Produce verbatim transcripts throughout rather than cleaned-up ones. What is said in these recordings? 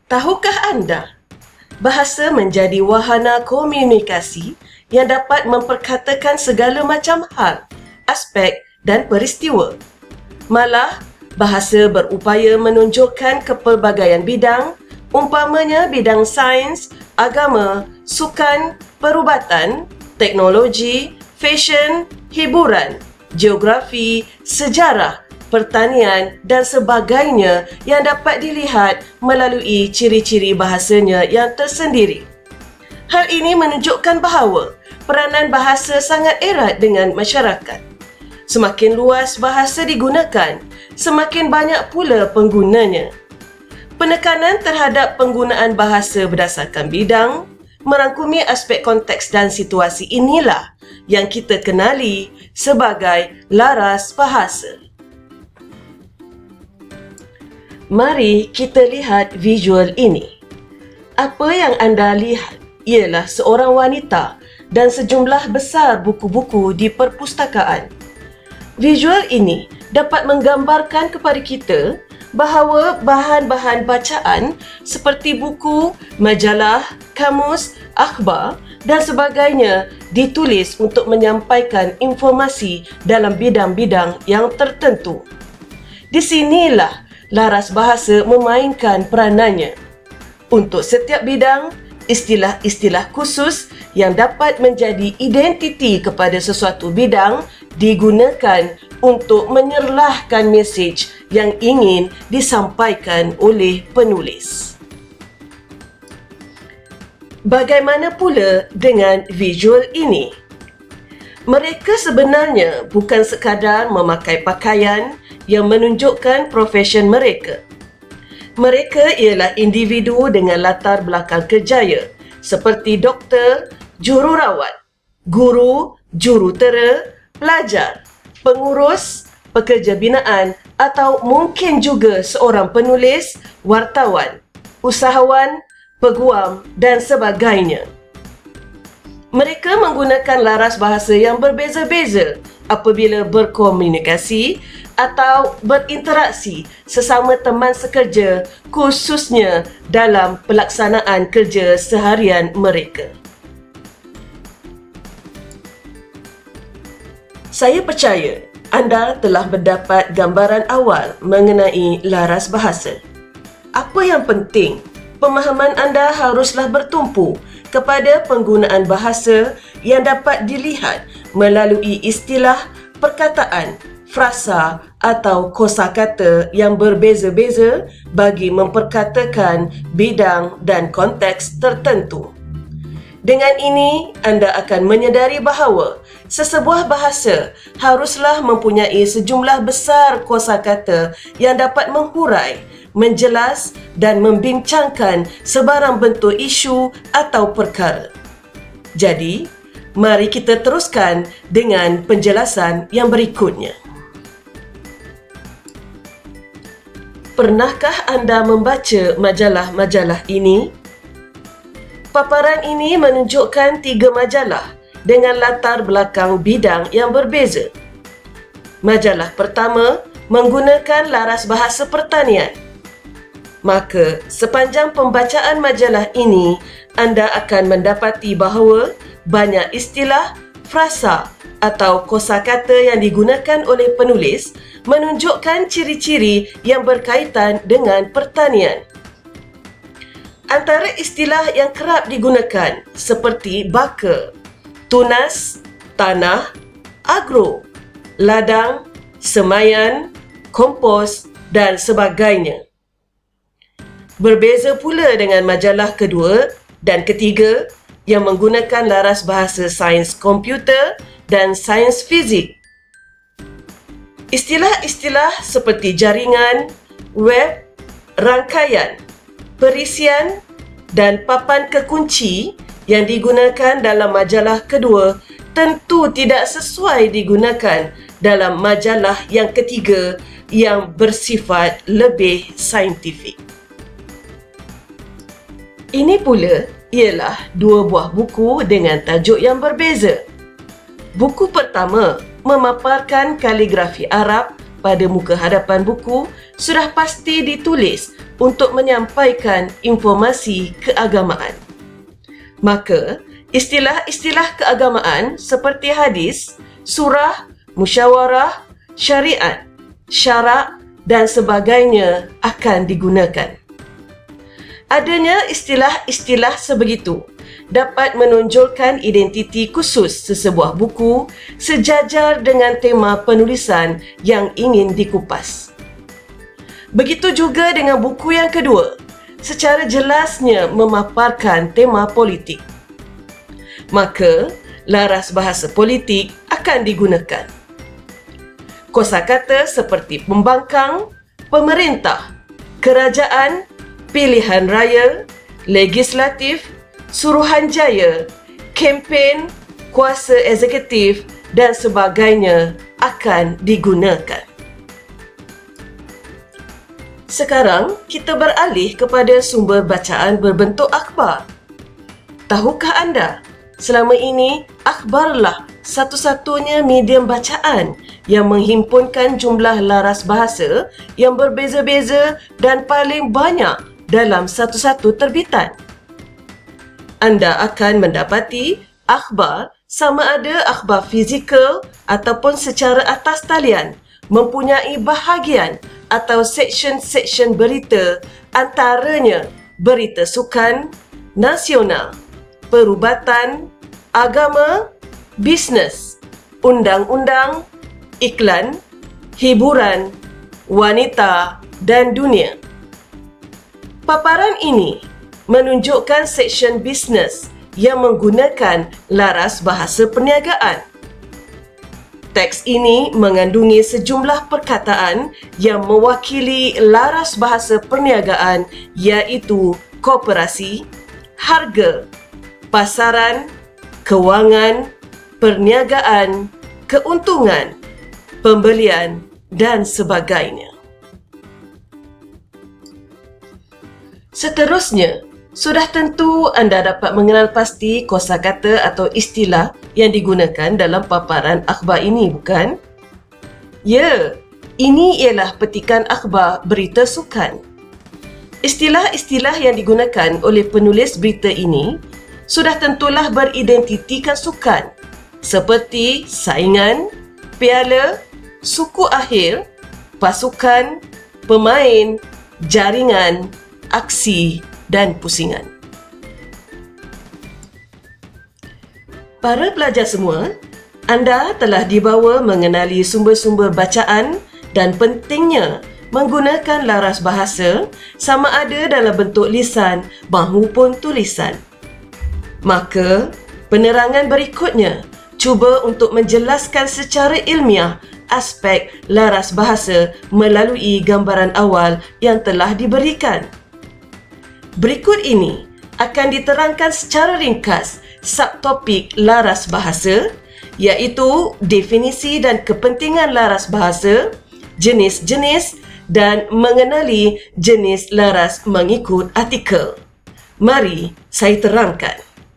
Tahukah anda, bahasa menjadi wahana komunikasi yang dapat memperkatakan segala macam hal, aspek dan peristiwa. Malah, bahasa berupaya menunjukkan kepelbagaian bidang, umpamanya bidang sains, agama, sukan, perubatan, teknologi, fashion, hiburan, geografi, sejarah, pertanian dan sebagainya yang dapat dilihat melalui ciri-ciri bahasanya yang tersendiri. Hal ini menunjukkan bahawa peranan bahasa sangat erat dengan masyarakat. Semakin luas bahasa digunakan, semakin banyak pula penggunanya. Penekanan terhadap penggunaan bahasa berdasarkan bidang, merangkumi aspek konteks dan situasi inilah yang kita kenali sebagai laras bahasa. Mari kita lihat visual ini. Apa yang anda lihat ialah seorang wanita dan sejumlah besar buku-buku di perpustakaan. Visual ini dapat menggambarkan kepada kita bahawa bahan-bahan bacaan seperti buku, majalah, kamus, akhbar dan sebagainya ditulis untuk menyampaikan informasi dalam bidang-bidang yang tertentu. Di sinilah laras bahasa memainkan peranannya. Untuk setiap bidang, istilah-istilah khusus yang dapat menjadi identiti kepada sesuatu bidang digunakan untuk menyerlahkan mesej yang ingin disampaikan oleh penulis. Bagaimana pula dengan visual ini? Mereka sebenarnya bukan sekadar memakai pakaian yang menunjukkan profesion mereka. Mereka ialah individu dengan latar belakang kerjaya seperti doktor, jururawat, guru, jurutera, pelajar, pengurus, pekerja binaan atau mungkin juga seorang penulis, wartawan, usahawan, peguam dan sebagainya. Mereka menggunakan laras bahasa yang berbeza-beza apabila berkomunikasi atau berinteraksi sesama teman sekerja, khususnya dalam pelaksanaan kerja seharian mereka. Saya percaya anda telah mendapat gambaran awal mengenai laras bahasa. Apa yang penting, pemahaman anda haruslah bertumpu kepada penggunaan bahasa yang dapat dilihat melalui istilah, perkataan, frasa atau kosakata yang berbeza-beza bagi memperkatakan bidang dan konteks tertentu. Dengan ini, anda akan menyedari bahawa sesebuah bahasa haruslah mempunyai sejumlah besar kosakata yang dapat menghurai, menjelas dan membincangkan sebarang bentuk isu atau perkara. Jadi, mari kita teruskan dengan penjelasan yang berikutnya. Pernahkah anda membaca majalah-majalah ini? Paparan ini menunjukkan tiga majalah dengan latar belakang bidang yang berbeza. Majalah pertama menggunakan laras bahasa pertanian. Maka, sepanjang pembacaan majalah ini, anda akan mendapati bahawa banyak istilah, frasa atau kosakata yang digunakan oleh penulis menunjukkan ciri-ciri yang berkaitan dengan pertanian. Antara istilah yang kerap digunakan seperti baka, tunas, tanah, agro, ladang, semayan, kompos dan sebagainya. Berbeza pula dengan majalah kedua dan ketiga yang menggunakan laras bahasa sains komputer dan sains fizik. Istilah-istilah seperti jaringan, web, rangkaian, perisian dan papan kekunci yang digunakan dalam majalah kedua tentu tidak sesuai digunakan dalam majalah yang ketiga yang bersifat lebih saintifik. Ini pula ialah dua buah buku dengan tajuk yang berbeza. Buku pertama memaparkan kaligrafi Arab pada muka hadapan buku sudah pasti ditulis untuk menyampaikan informasi keagamaan. Maka, istilah-istilah keagamaan seperti hadis, surah, musyawarah, syariat, syarak dan sebagainya akan digunakan. Adanya istilah-istilah sebegitu dapat menonjolkan identiti khusus sesebuah buku sejajar dengan tema penulisan yang ingin dikupas. Begitu juga dengan buku yang kedua, secara jelasnya memaparkan tema politik. Maka, laras bahasa politik akan digunakan. Kosakata seperti pembangkang, pemerintah, kerajaan, pilihan raya, legislatif, suruhanjaya, kempen, kuasa eksekutif dan sebagainya akan digunakan. Sekarang, kita beralih kepada sumber bacaan berbentuk akhbar. Tahukah anda, selama ini akhbarlah satu-satunya medium bacaan yang menghimpunkan jumlah laras bahasa yang berbeza-beza dan paling banyak dalam satu-satu terbitan. Anda akan mendapati akhbar sama ada akhbar fizikal ataupun secara atas talian mempunyai bahagian atau seksyen-seksyen berita, antaranya berita sukan, nasional, perubatan, agama, bisnes, undang-undang, iklan, hiburan, wanita dan dunia. Paparan ini menunjukkan seksyen bisnes yang menggunakan laras bahasa perniagaan. Teks ini mengandungi sejumlah perkataan yang mewakili laras bahasa perniagaan iaitu koperasi, harga, pasaran, kewangan, perniagaan, keuntungan, pembelian dan sebagainya. Seterusnya, sudah tentu anda dapat mengenal pasti kosakata atau istilah yang digunakan dalam paparan akhbar ini, bukan? Ya, ini ialah petikan akhbar berita sukan. Istilah-istilah yang digunakan oleh penulis berita ini sudah tentulah beridentitikan sukan seperti saingan, piala, suku akhir, pasukan, pemain, jaringan, aksi dan pusingan. Para pelajar semua, anda telah dibawa mengenali sumber-sumber bacaan dan pentingnya menggunakan laras bahasa sama ada dalam bentuk lisan maupun tulisan. Maka, penerangan berikutnya cuba untuk menjelaskan secara ilmiah aspek laras bahasa melalui gambaran awal yang telah diberikan. Berikut ini akan diterangkan secara ringkas subtopik laras bahasa, iaitu definisi dan kepentingan laras bahasa, jenis-jenis dan mengenali jenis laras mengikut artikel. Mari saya terangkan.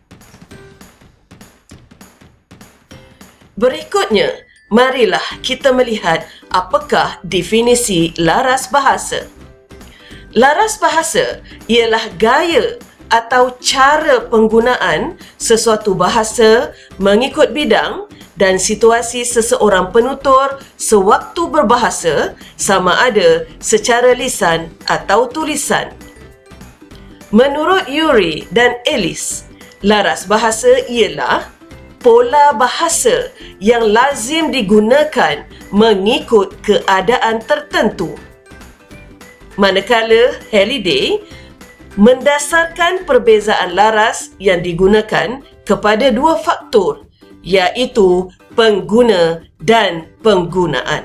Berikutnya, marilah kita melihat apakah definisi laras bahasa. Laras bahasa ialah gaya atau cara penggunaan sesuatu bahasa mengikut bidang dan situasi seseorang penutur sewaktu berbahasa, sama ada secara lisan atau tulisan. Menurut Urey dan Ellis, laras bahasa ialah pola bahasa yang lazim digunakan mengikut keadaan tertentu. Manakala Halliday mendasarkan perbezaan laras yang digunakan kepada dua faktor, iaitu pengguna dan penggunaan.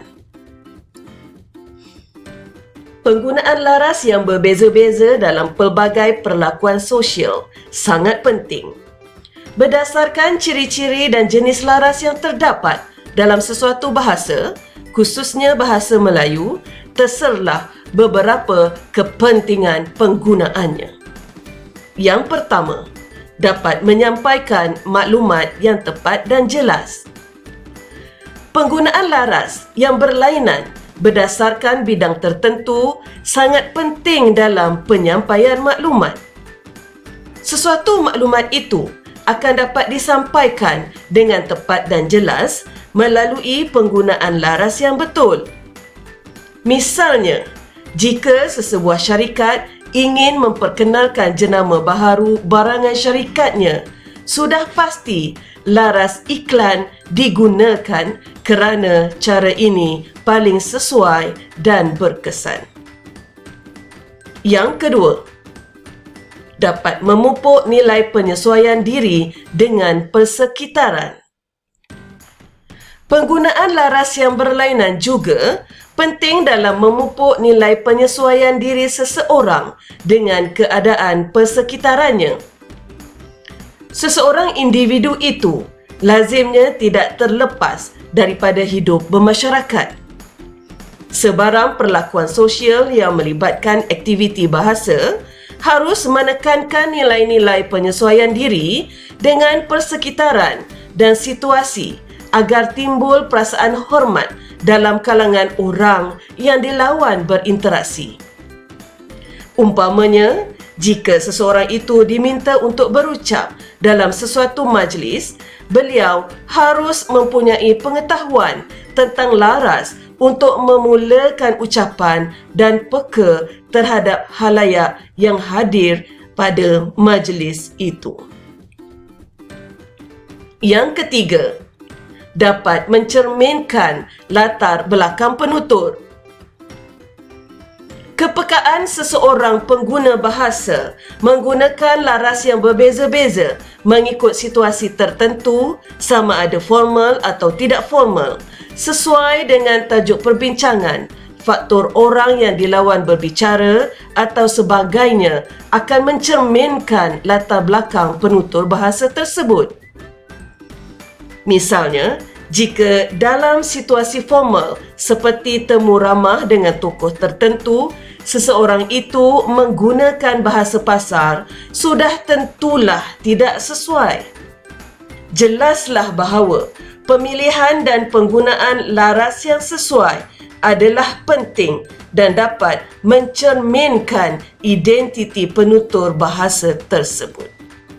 Penggunaan laras yang berbeza-beza dalam pelbagai perlakuan sosial sangat penting. Berdasarkan ciri-ciri dan jenis laras yang terdapat dalam sesuatu bahasa, khususnya bahasa Melayu, terserlah beberapa kepentingan penggunaannya. Yang pertama, dapat menyampaikan maklumat yang tepat dan jelas. Penggunaan laras yang berlainan berdasarkan bidang tertentu sangat penting dalam penyampaian maklumat. Sesuatu maklumat itu akan dapat disampaikan dengan tepat dan jelas melalui penggunaan laras yang betul. Misalnya, jika sesebuah syarikat ingin memperkenalkan jenama baharu barangan syarikatnya, sudah pasti laras iklan digunakan kerana cara ini paling sesuai dan berkesan. Yang kedua, dapat memupuk nilai penyesuaian diri dengan persekitaran. Penggunaan laras yang berlainan juga penting dalam memupuk nilai penyesuaian diri seseorang dengan keadaan persekitarannya. Seseorang individu itu lazimnya tidak terlepas daripada hidup bermasyarakat. Sebarang perlakuan sosial yang melibatkan aktiviti bahasa harus menekankan nilai-nilai penyesuaian diri dengan persekitaran dan situasi agar timbul perasaan hormat dalam kalangan orang yang dilawan berinteraksi. Umpamanya, jika seseorang itu diminta untuk berucap dalam sesuatu majlis, beliau harus mempunyai pengetahuan tentang laras untuk memulakan ucapan dan peka terhadap khalayak yang hadir pada majlis itu. Yang ketiga, dapat mencerminkan latar belakang penutur. Kepekaan seseorang pengguna bahasa menggunakan laras yang berbeza-beza mengikut situasi tertentu, sama ada formal atau tidak formal, sesuai dengan tajuk perbincangan, faktor orang yang dilawan berbicara atau sebagainya akan mencerminkan latar belakang penutur bahasa tersebut. Misalnya, jika dalam situasi formal seperti temu ramah dengan tokoh tertentu, seseorang itu menggunakan bahasa pasar, sudah tentulah tidak sesuai. Jelaslah bahawa pemilihan dan penggunaan laras yang sesuai adalah penting dan dapat mencerminkan identiti penutur bahasa tersebut.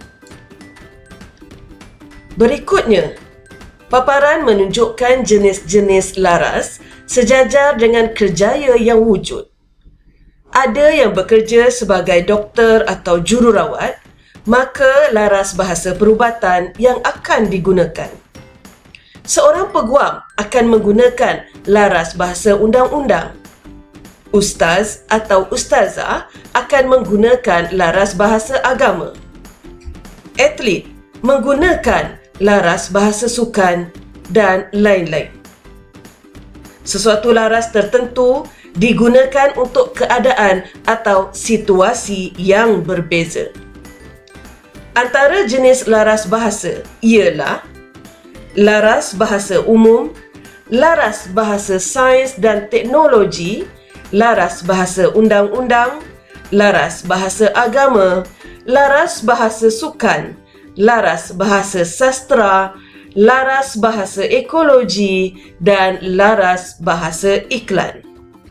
Berikutnya, paparan menunjukkan jenis-jenis laras sejajar dengan kerjaya yang wujud. Ada yang bekerja sebagai doktor atau jururawat, maka laras bahasa perubatan yang akan digunakan. Seorang peguam akan menggunakan laras bahasa undang-undang. Ustaz atau ustazah akan menggunakan laras bahasa agama. Atlet menggunakan laras bahasa sukan dan lain-lain. Sesuatu laras tertentu digunakan untuk keadaan atau situasi yang berbeza. Antara jenis laras bahasa ialah laras bahasa umum, laras bahasa sains dan teknologi, laras bahasa undang-undang, laras bahasa agama, laras bahasa sukan, laras bahasa sastra, laras bahasa ekologi dan laras bahasa iklan.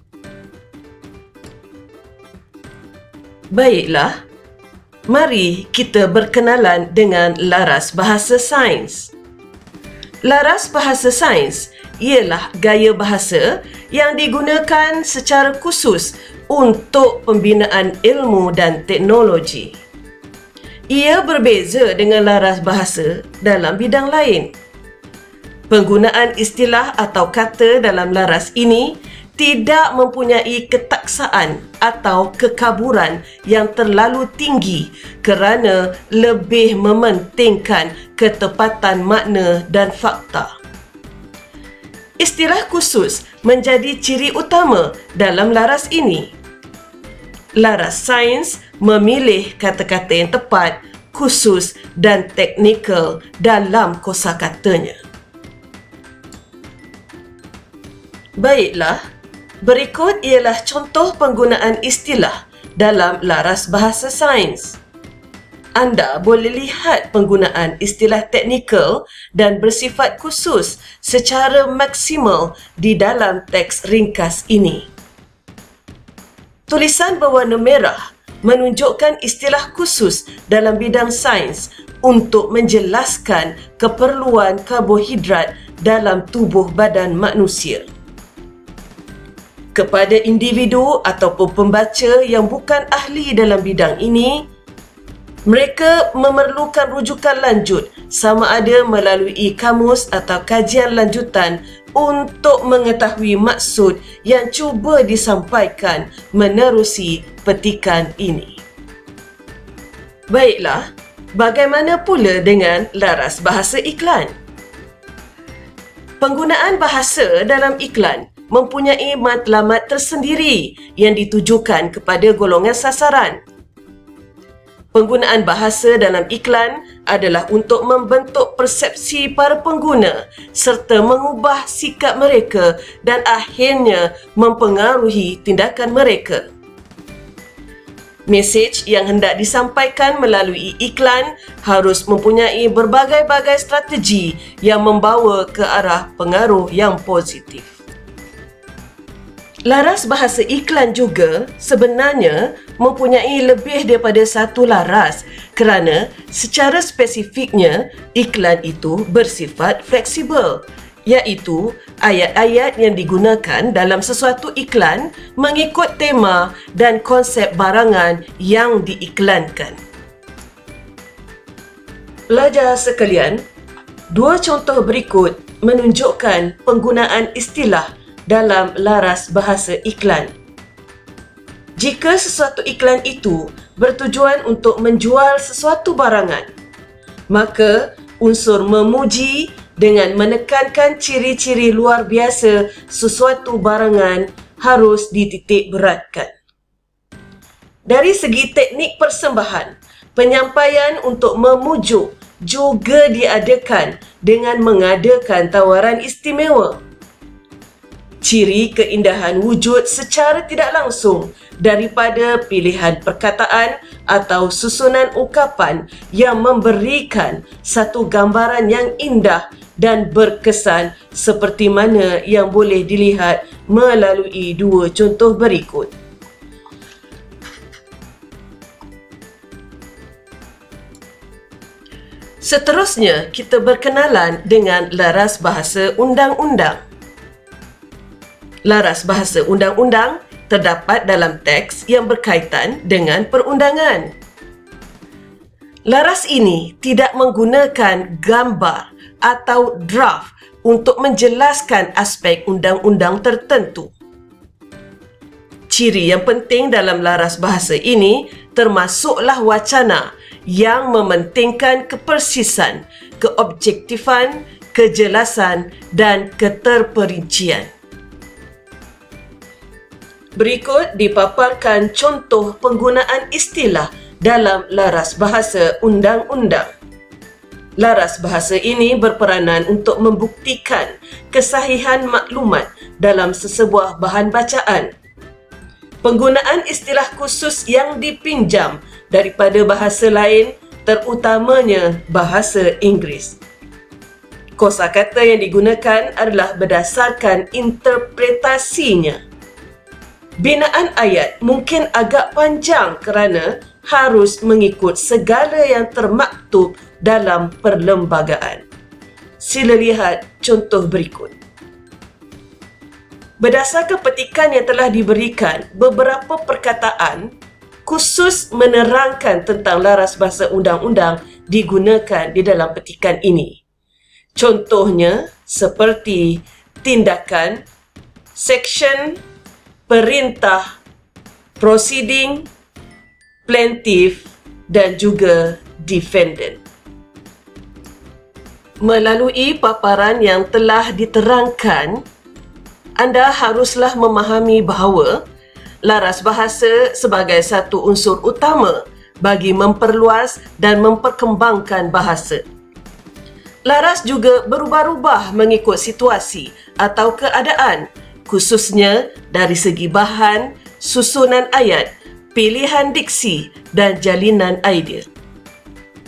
Baiklah, mari kita berkenalan dengan laras bahasa sains. Laras bahasa sains ialah gaya bahasa yang digunakan secara khusus untuk pembinaan ilmu dan teknologi. Ia berbeza dengan laras bahasa dalam bidang lain. Penggunaan istilah atau kata dalam laras ini tidak mempunyai ketaksaan atau kekaburan yang terlalu tinggi kerana lebih mementingkan ketepatan makna dan fakta. Istilah khusus menjadi ciri utama dalam laras ini. Laras sains memilih kata-kata yang tepat, khusus dan teknikal dalam kosakatanya. Baiklah, berikut ialah contoh penggunaan istilah dalam laras bahasa sains. anda boleh lihat penggunaan istilah teknikal dan bersifat khusus secara maksimal di dalam teks ringkas ini. Tulisan berwarna merah menunjukkan istilah khusus dalam bidang sains untuk menjelaskan keperluan karbohidrat dalam tubuh badan manusia. Kepada individu ataupun pembaca yang bukan ahli dalam bidang ini, mereka memerlukan rujukan lanjut sama ada melalui kamus atau kajian lanjutan untuk mengetahui maksud yang cuba disampaikan menerusi petikan ini. Baiklah, bagaimana pula dengan laras bahasa iklan? Penggunaan bahasa dalam iklan mempunyai matlamat tersendiri yang ditujukan kepada golongan sasaran. Penggunaan bahasa dalam iklan adalah untuk membentuk persepsi para pengguna serta mengubah sikap mereka dan akhirnya mempengaruhi tindakan mereka. Mesej yang hendak disampaikan melalui iklan harus mempunyai berbagai-bagai strategi yang membawa ke arah pengaruh yang positif. Laras bahasa iklan juga sebenarnya mempunyai lebih daripada satu laras kerana secara spesifiknya iklan itu bersifat fleksibel, iaitu ayat-ayat yang digunakan dalam sesuatu iklan mengikut tema dan konsep barangan yang diiklankan. Pelajar sekalian, dua contoh berikut menunjukkan penggunaan istilah dalam laras bahasa iklan. Jika sesuatu iklan itu bertujuan untuk menjual sesuatu barangan, maka unsur memuji dengan menekankan ciri-ciri luar biasa sesuatu barangan harus dititik beratkan. Dari segi teknik persembahan, penyampaian untuk memujuk juga diadakan dengan mengadakan tawaran istimewa. Ciri keindahan wujud secara tidak langsung daripada pilihan perkataan atau susunan ungkapan yang memberikan satu gambaran yang indah dan berkesan seperti mana yang boleh dilihat melalui dua contoh berikut. Seterusnya, kita berkenalan dengan laras bahasa undang-undang. Laras bahasa undang-undang terdapat dalam teks yang berkaitan dengan perundangan. Laras ini tidak menggunakan gambar atau draft untuk menjelaskan aspek undang-undang tertentu. Ciri yang penting dalam laras bahasa ini termasuklah wacana yang mementingkan kepersisan, keobjektifan, kejelasan dan keterperincian. Berikut dipaparkan contoh penggunaan istilah dalam laras bahasa undang-undang. Laras bahasa ini berperanan untuk membuktikan kesahihan maklumat dalam sesebuah bahan bacaan. Penggunaan istilah khusus yang dipinjam daripada bahasa lain, terutamanya bahasa Inggeris. Kosakata yang digunakan adalah berdasarkan interpretasinya. Binaan ayat mungkin agak panjang kerana harus mengikut segala yang termaktub dalam perlembagaan. Sila lihat contoh berikut. Berdasarkan petikan yang telah diberikan, beberapa perkataan khusus menerangkan tentang laras bahasa undang-undang digunakan di dalam petikan ini. Contohnya seperti tindakan, section, perintah, proceeding, plaintiff dan juga defendant. Melalui paparan yang telah diterangkan, anda haruslah memahami bahawa laras bahasa sebagai satu unsur utama bagi memperluas dan memperkembangkan bahasa. Laras juga berubah-ubah mengikut situasi atau keadaan, khususnya dari segi bahan, susunan ayat, pilihan diksi dan jalinan idea.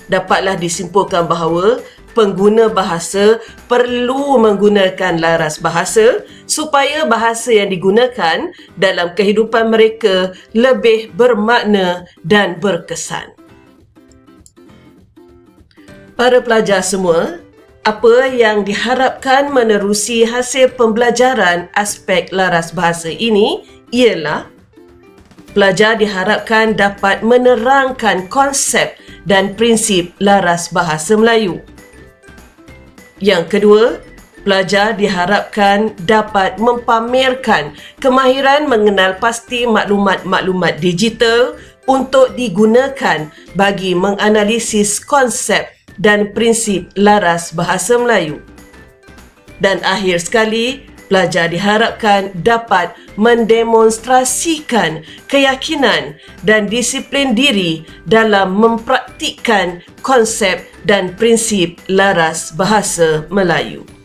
dapatlah disimpulkan bahawa pengguna bahasa perlu menggunakan laras bahasa supaya bahasa yang digunakan dalam kehidupan mereka lebih bermakna dan berkesan. Para pelajar semua, apa yang diharapkan menerusi hasil pembelajaran aspek laras bahasa ini ialah pelajar diharapkan dapat menerangkan konsep dan prinsip laras bahasa Melayu. Yang kedua, pelajar diharapkan dapat mempamerkan kemahiran mengenal pasti maklumat-maklumat digital untuk digunakan bagi menganalisis konsep dan prinsip laras bahasa Melayu. Dan akhir sekali, pelajar diharapkan dapat mendemonstrasikan keyakinan dan disiplin diri dalam mempraktikkan konsep dan prinsip laras bahasa Melayu.